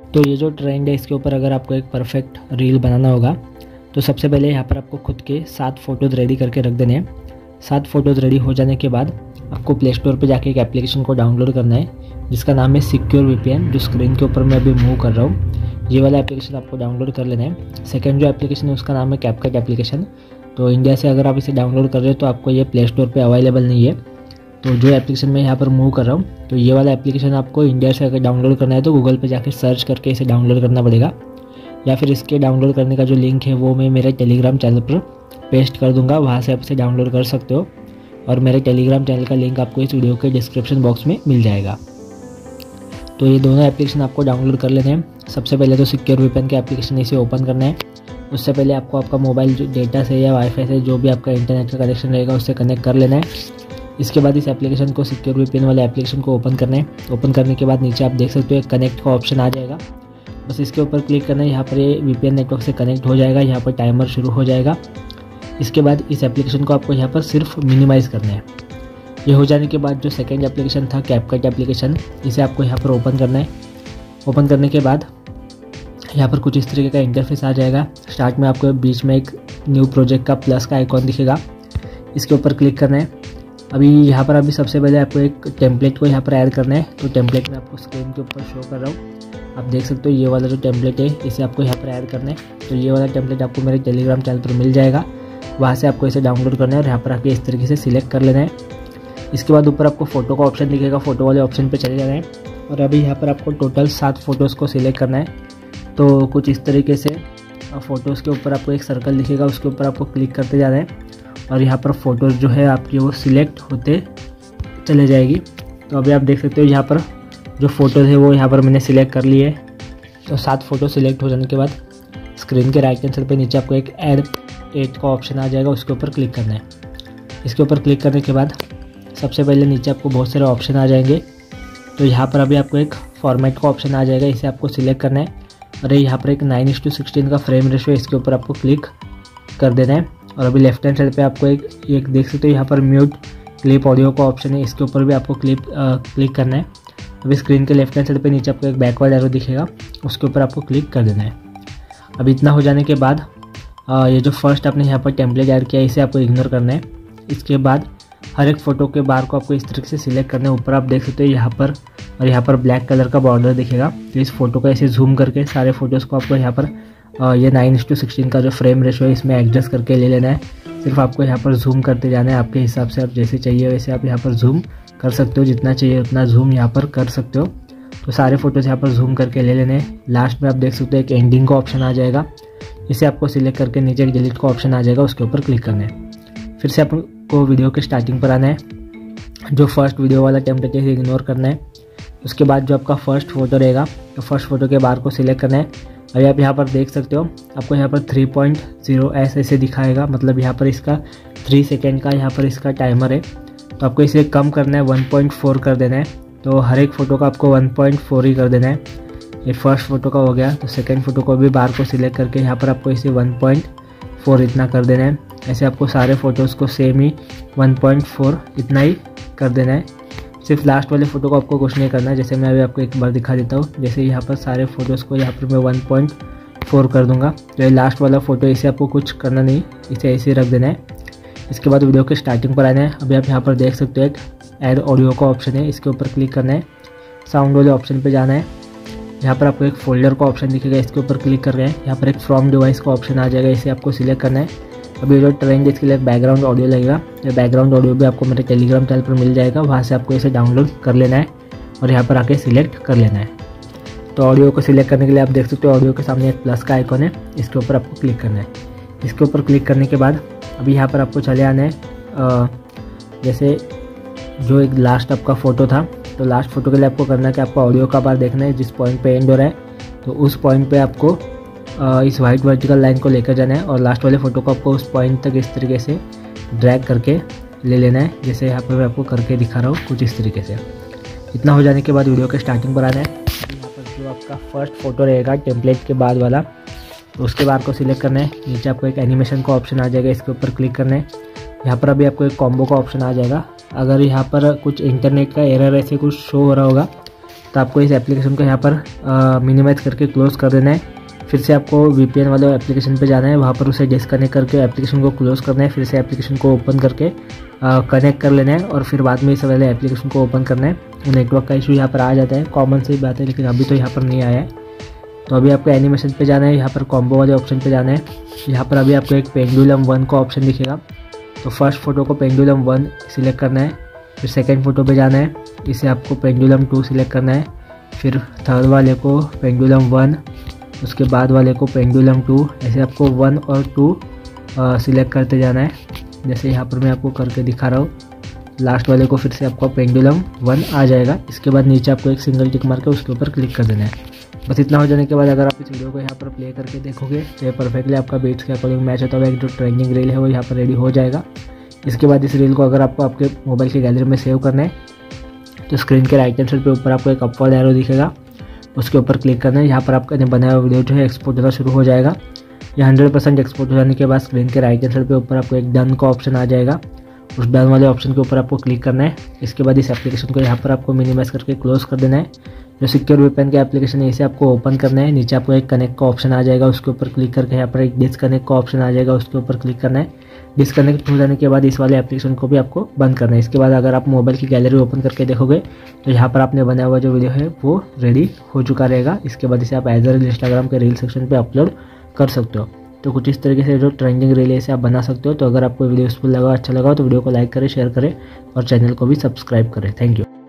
तो ये जो ट्रेंड है इसके ऊपर अगर आपको एक परफेक्ट रील बनाना होगा तो सबसे पहले यहाँ पर आपको खुद के 7 फ़ोटोज़ रेडी करके रख देने हैं। 7 फ़ोटोज़ रेडी हो जाने के बाद आपको प्ले स्टोर पर जाके एक एप्लीकेशन को डाउनलोड करना है जिसका नाम है सिक्योर वीपीएन, जो स्क्रीन के ऊपर मैं अभी मूव कर रहा हूँ। ये वाला एप्लीकेशन आपको डाउनलोड कर लेना है। सेकेंड जो एप्लीकेशन है उसका नाम है कैपकट एप्लीकेशन। तो इंडिया से अगर आप इसे डाउनलोड कर रहे हो तो आपको ये प्ले स्टोर पर अवेलेबल नहीं है। तो जो एप्लीकेशन मैं यहाँ पर मूव कर रहा हूँ तो ये वाला एप्लीकेशन आपको इंडिया से अगर डाउनलोड करना है तो गूगल पे जाके सर्च करके इसे डाउनलोड करना पड़ेगा, या फिर इसके डाउनलोड करने का जो लिंक है वो मैं मेरे टेलीग्राम चैनल पर पेस्ट कर दूंगा, वहाँ से आप इसे डाउनलोड कर सकते हो। और मेरे टेलीग्राम चैनल का लिंक आपको इस वीडियो के डिस्क्रिप्शन बॉक्स में मिल जाएगा। तो ये दोनों एप्लीकेशन आपको डाउनलोड कर लेने हैं। सबसे पहले तो सिक्योर वीपीएन के एप्लीकेशन इसे ओपन करना है। उससे पहले आपको आपका मोबाइल डेटा से या वाईफाई से जो भी आपका इंटरनेट का कनेक्शन रहेगा उससे कनेक्ट कर लेना है। इसके बाद इस एप्लीकेशन को सिक्योर वीपीएन वाले एप्लीकेशन को ओपन करना है। ओपन करने के बाद नीचे आप देख सकते हो एक कनेक्ट का ऑप्शन आ जाएगा, बस इसके ऊपर क्लिक करना है। यहाँ पर ये वीपीएन नेटवर्क से कनेक्ट हो जाएगा, यहाँ पर टाइमर शुरू हो जाएगा। इसके बाद इस एप्लीकेशन को आपको यहाँ पर सिर्फ मिनिमाइज़ करना है। ये हो जाने के बाद जो सेकेंड एप्लीकेशन था कैपकट एप्लीकेशन, इसे आपको यहाँ पर ओपन करना है। ओपन करने के बाद यहाँ पर कुछ इस तरीके का इंटरफेस आ जाएगा। स्टार्ट में आपको बीच में एक न्यू प्रोजेक्ट का प्लस का आइकॉन दिखेगा, इसके ऊपर क्लिक करना है। यहाँ पर सबसे पहले आपको एक टेम्पलेट को यहाँ पर ऐड करना है। तो टेम्पलेट में आपको स्क्रीन के ऊपर शो कर रहा हूँ, आप देख सकते हो ये वाला जो टेम्पलेट है इसे आपको यहाँ पर ऐड करना है। तो ये वाला टेम्पलेट आपको मेरे टेलीग्राम चैनल पर मिल जाएगा, वहाँ से आपको इसे डाउनलोड करना है और यहाँ पर आके इस तरीके से सिलेक्ट कर लेना है। इसके बाद ऊपर आपको फ़ोटो का ऑप्शन दिखेगा, फ़ोटो वाले ऑप्शन पर चले जाना है और अभी यहाँ पर आपको टोटल 7 फ़ोटोज़ को सिलेक्ट करना है। तो कुछ इस तरीके से फ़ोटोज़ के ऊपर आपको एक सर्कल दिखेगा, उसके ऊपर आपको क्लिक करते जाना है और यहाँ पर फ़ोटोज़ जो है आपकी वो सिलेक्ट होते चले जाएगी। तो अभी आप देख सकते हो यहाँ पर जो फ़ोटोज़ है वो यहाँ पर मैंने सिलेक्ट कर ली है। तो 7 फ़ोटो सिलेक्ट हो जाने के बाद स्क्रीन के राइट हैंड साइड पे नीचे आपको एक ऐड एड का ऑप्शन आ जाएगा, उसके ऊपर क्लिक करना है। इसके ऊपर क्लिक करने के बाद सबसे पहले नीचे आपको बहुत सारे ऑप्शन आ जाएंगे। तो यहाँ पर अभी आपको एक फॉर्मेट का ऑप्शन आ जाएगा, इसे आपको सिलेक्ट करना है और यहाँ पर एक 9:16 का फ्रेम रेशो है, इसके ऊपर आपको क्लिक कर देना है। और अभी लेफ्ट हैंड साइड पे आपको एक देख सकते हो यहाँ पर म्यूट क्लिप ऑडियो का ऑप्शन है, इसके ऊपर भी आपको क्लिक करना है। अभी स्क्रीन के लेफ्ट हैंड साइड पे नीचे आपको एक बैकवर्ड एरो दिखेगा, उसके ऊपर आपको क्लिक कर देना है। अभी इतना हो जाने के बाद ये जो फर्स्ट आपने यहाँ पर टेम्पलेट ऐड किया है इसे आपको इग्नोर करना है। इसके बाद हर एक फ़ोटो के बार को आपको इस तरीके से सिलेक्ट करना है। ऊपर आप देख सकते हो यहाँ पर और यहाँ पर ब्लैक कलर का बॉर्डर दिखेगा। तो इस फोटो का ऐसे जूम करके सारे फोटोज़ को आपको यहाँ पर ये 9:16 का जो फ्रेम रेशो है इसमें एडजस्ट करके ले लेना है। सिर्फ आपको यहाँ पर जूम करते जाना है, आपके हिसाब से आप जैसे चाहिए वैसे आप यहाँ पर जूम कर सकते हो, जितना चाहिए उतना जूम यहाँ पर कर सकते हो। तो सारे फोटोज़ यहाँ पर जूम करके ले लेने हैं। लास्ट में आप देख सकते हो एक एंडिंग का ऑप्शन आ जाएगा, इसे आपको सिलेक्ट करके नीचे एक डिलीट का ऑप्शन आ जाएगा, उसके ऊपर क्लिक करना है। फिर से आपको वीडियो के स्टार्टिंग पर आना है, जो फर्स्ट वीडियो वाला टेम्पलेट है इग्नोर करना है। उसके बाद जो आपका फर्स्ट फोटो रहेगा तो फर्स्ट फोटो के बार को सिलेक्ट करना है। अभी आप यहाँ पर देख सकते हो आपको यहाँ पर 3.0 ऐसे दिखाएगा, मतलब यहाँ पर इसका 3 सेकेंड का यहाँ पर इसका टाइमर है। तो आपको इसे कम करना है, 1.4 कर देना है। तो हर एक फ़ोटो का आपको 1.4 ही कर देना है। ये फर्स्ट फ़ोटो का हो गया। तो सेकेंड फ़ोटो को भी बार को सिलेक्ट करके यहाँ पर आपको इसे 1.4 इतना कर देना है। ऐसे आपको सारे फ़ोटोज़ को सेम ही 1.4 इतना ही कर देना है। सिर्फ लास्ट वाले फ़ोटो को आपको कुछ नहीं करना है। जैसे मैं अभी आपको एक बार दिखा देता हूँ, जैसे यहाँ पर सारे फ़ोटोज़ को यहाँ पर मैं 1.4 कर दूँगा। तो ये लास्ट वाला फ़ोटो इसे आपको कुछ करना नहीं, इसे ऐसे ही रख देना है। इसके बाद वीडियो के स्टार्टिंग पर आना है। अभी आप यहाँ पर देख सकते हो एक ऐड ऑडियो का ऑप्शन है, इसके ऊपर क्लिक करना है। साउंड वाले ऑप्शन पर जाना है, यहाँ पर आपको एक फोल्डर का ऑप्शन दिखेगा, इसके ऊपर क्लिक कर रहे हैं। यहाँ पर एक फ्रॉम डिवाइस का ऑप्शन आ जाएगा, इसे आपको सिलेक्ट करना है। अभी जो ट्रेंड इसके लिए बैकग्राउंड ऑडियो लगेगा, ये बैकग्राउंड ऑडियो भी आपको मेरे टेलीग्राम चैनल पर मिल जाएगा, वहाँ से आपको इसे डाउनलोड कर लेना है और यहाँ पर आके सिलेक्ट कर लेना है। तो ऑडियो को सिलेक्ट करने के लिए आप देख सकते हो ऑडियो के सामने एक प्लस का आइकॉन है, इसके ऊपर आपको क्लिक करना है। इसके ऊपर क्लिक करने के बाद अभी यहाँ पर आपको चले आना है। जैसे जो एक लास्ट आपका फ़ोटो था, तो लास्ट फ़ोटो के लिए आपको करना है कि आपको ऑडियो का बार देखना है, जिस पॉइंट पे एंड हो रहा है तो उस पॉइंट पे आपको इस वाइट वर्टिकल लाइन को लेकर जाना है और लास्ट वाले फ़ोटो को आपको उस पॉइंट तक इस तरीके से ड्रैग करके ले लेना है, जैसे यहाँ पर मैं आपको करके दिखा रहा हूँ कुछ इस तरीके से। इतना हो जाने के बाद वीडियो के स्टार्टिंग पर आना है। यहाँ पर जो आपका फर्स्ट फ़ोटो रहेगा टेम्पलेट के बाद वाला, तो उसके बाद को सिलेक्ट करना है। नीचे आपको एक एनिमेशन का ऑप्शन आ जाएगा, इसके ऊपर क्लिक करना है। यहाँ पर अभी आपको एक कॉम्बो का ऑप्शन आ जाएगा। अगर यहाँ पर कुछ इंटरनेट का एरर ऐसे कुछ शो हो रहा होगा तो आपको इस एप्लीकेशन को यहाँ पर मिनिमाइज़ करके क्लोज़ कर देना है। फिर से आपको VPN वाले एप्लीकेशन पे जाना है, वहाँ पर उसे डिस्कनेक्ट करके एप्लीकेशन को क्लोज़ करना है। फिर से एप्लीकेशन को ओपन करके कनेक्ट कर लेना है और फिर बाद में इस वाले एप्लीकेशन को ओपन करना है। नेटवर्क का इशू यहाँ पर आ जाता है, कॉमन सी बात है, लेकिन अभी तो यहाँ पर नहीं आया है। तो अभी आपको एनिमेशन पे जाना है, यहाँ पर कॉम्बो वाले ऑप्शन पे जाना है। यहाँ पर अभी आपको एक पेंडुलम 1 का ऑप्शन दिखेगा, तो फर्स्ट फोटो को पेंडुलम 1 सिलेक्ट करना है। फिर सेकेंड फोटो पे जाना है, इसे आपको पेंडुलम 2 सिलेक्ट करना है। फिर थर्ड वाले को पेंडुलम 1, उसके बाद वाले को पेंडुलम 2, ऐसे आपको 1 और 2 सिलेक्ट करते जाना है। जैसे यहाँ पर मैं आपको करके दिखा रहा हूँ। लास्ट वाले को फिर से आपको पेंडुलम 1 आ जाएगा। इसके बाद नीचे आपको एक सिंगल टिक मार के उसके ऊपर क्लिक कर देना है। बस इतना हो जाने के बाद अगर आप इस वीडियो को यहाँ पर प्ले करके देखोगे तो ये परफेक्टली आपका बीट्स के अकॉर्डिंग मैच होता हुआ एक जो ट्रेंडिंग रील है वो यहाँ पर रेडी हो जाएगा। इसके बाद इस रील को अगर आपको आपके मोबाइल के गैलरी में सेव करना है तो स्क्रीन के राइट हैंड साइड पे ऊपर आपको एक अपवर्ड एरो दिखेगा, उसके ऊपर क्लिक करना है। यहाँ पर आपका बनाया हुआ वीडियो जो है एक्सपोर्ट होना शुरू हो जाएगा। ये 100% एक्सपोर्ट हो जाने के बाद स्क्रीन के राइट हैंड साइड पे ऊपर आपको एक डन का ऑप्शन आ जाएगा, उस डन वाले ऑप्शन के ऊपर आपको क्लिक करना है। इसके बाद इस एप्लीकेशन को यहाँ पर आपको मिनिमाइज करके क्लोज कर देना है। जो सिक्योर VPN का एप्लीकेशन है इसे आपको ओपन करना है। नीचे आपको एक कनेक्ट का ऑप्शन आ जाएगा, उसके ऊपर क्लिक करके यहाँ पर एक डिस्कनेक्ट का ऑप्शन आ जाएगा, उसके ऊपर क्लिक करना है। डिस्कनेक्ट हो जाने के बाद इस वाले एप्लीकेशन को भी आपको बंद करना है। इसके बाद अगर आप मोबाइल की गैलरी ओपन करके देखोगे तो यहाँ पर आपने बनाया हुआ जो वीडियो है वो रेडी हो चुका रहेगा। इसके बाद इसे आप एज अ रील इंस्टाग्राम के रील सेक्शन पे अपलोड कर सकते हो। तो कुछ इस तरीके से जो ट्रेंडिंग रील है इसे आप बना सकते हो। तो अगर आपको वीडियो यूजफुल लगा, अच्छा लगा तो वीडियो को लाइक करें, शेयर करें और चैनल को भी सब्सक्राइब करें। Thank you.